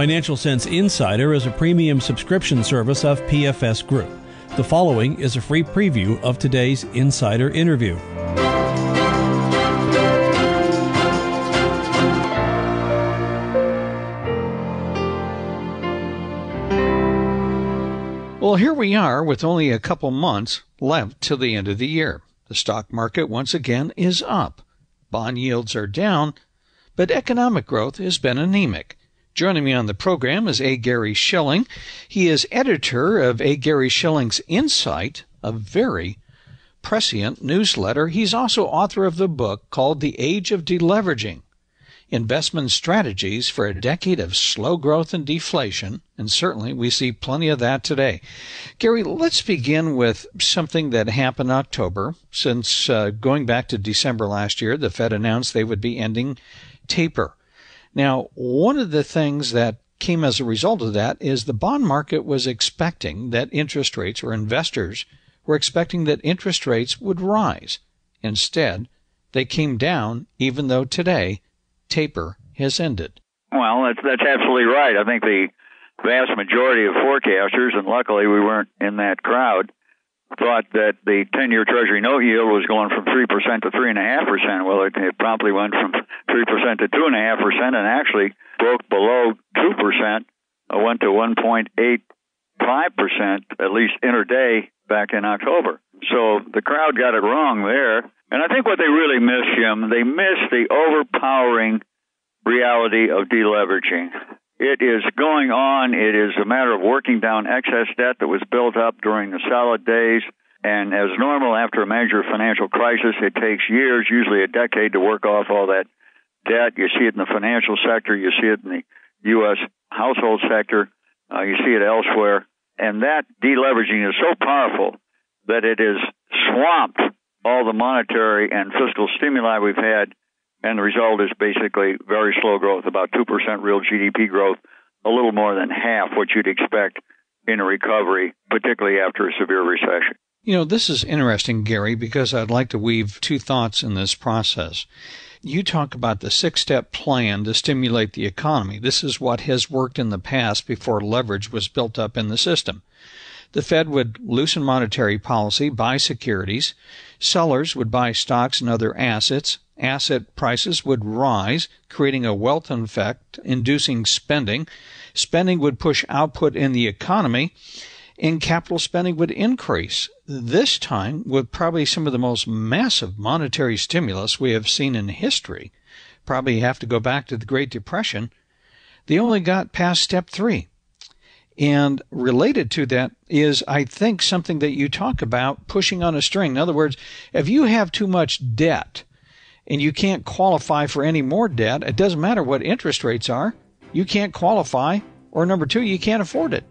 Financial Sense Insider is a premium subscription service of PFS Group. The following is a free preview of today's insider interview. Well, here we are with only a couple months left till the end of the year. The stock market once again is up. Bond yields are down, but economic growth has been anemic. Joining me on the program is A. Gary Shilling. He is editor of A. Gary Shilling's Insight, a very prescient newsletter. He's also author of the book called The Age of Deleveraging, Investment Strategies for a Decade of Slow Growth and Deflation, and certainly we see plenty of that today. Gary, let's begin with something that happened in October. Since going back to December last year, the Fed announced they would be ending taper. Now, one of the things that came as a result of that is the bond market was expecting that interest rates, or investors were expecting that interest rates would rise. Instead, they came down, even though today taper has ended. Well, that's absolutely right. I think the vast majority of forecasters, and luckily we weren't in that crowd, thought that the 10-year Treasury note yield was going from 3% to 3.5%. Well, it promptly went from 3% to 2.5% and actually broke below 2%, went to 1.85%, at least intraday back in October. So the crowd got it wrong there. And I think what they really missed, Jim, they missed the overpowering reality of deleveraging. It is going on. It is a matter of working down excess debt that was built up during the solid days. And as normal, after a major financial crisis, it takes years, usually a decade, to work off all that debt. You see it in the financial sector. You see it in the U.S. household sector. You see it elsewhere. And that deleveraging is so powerful that it has swamped all the monetary and fiscal stimuli we've had, and the result is basically very slow growth, about 2% real GDP growth, a little more than half what you'd expect in a recovery, particularly after a severe recession. You know, this is interesting, Gary, because I'd like to weave two thoughts in this process. You talk about the six-step plan to stimulate the economy. This is what has worked in the past before leverage was built up in the system. The Fed would loosen monetary policy, buy securities. Sellers would buy stocks and other assets. Asset prices would rise, creating a wealth effect, inducing spending. Spending would push output in the economy, and capital spending would increase. This time, with probably some of the most massive monetary stimulus we have seen in history, probably have to go back to the Great Depression, they only got past step 3. And related to that is, I think, something that you talk about, pushing on a string. In other words, if you have too much debt and you can't qualify for any more debt, it doesn't matter what interest rates are, you can't qualify, or number 2, you can't afford it.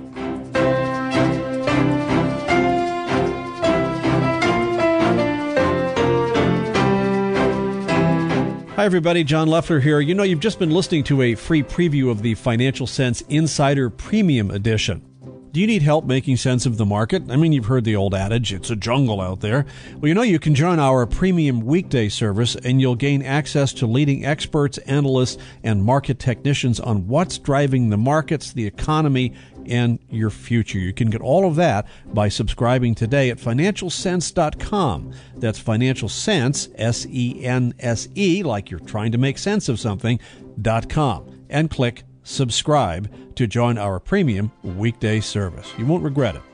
Hi, everybody. John Leffler here. You know, you've just been listening to a free preview of the Financial Sense Insider Premium Edition. Do you need help making sense of the market? I mean, you've heard the old adage, it's a jungle out there. Well, you know, you can join our premium weekday service and you'll gain access to leading experts, analysts, and market technicians on what's driving the markets, the economy, and your future. You can get all of that by subscribing today at financialsense.com. That's Financial Sense, S-E-N-S-E, like you're trying to make sense of something, .com, and click subscribe to join our premium weekday service. You won't regret it.